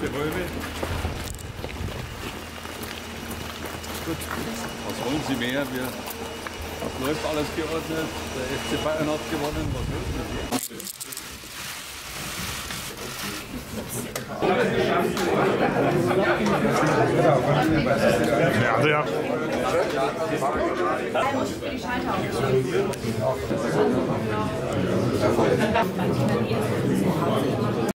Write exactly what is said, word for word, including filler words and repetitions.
erste Räume. Gut, was wollen Sie mehr? Wir, es läuft alles geordnet. Der F C Bayern hat gewonnen. Was wollen Sie? Ja, Adrian. Er muss für die Schalter auf.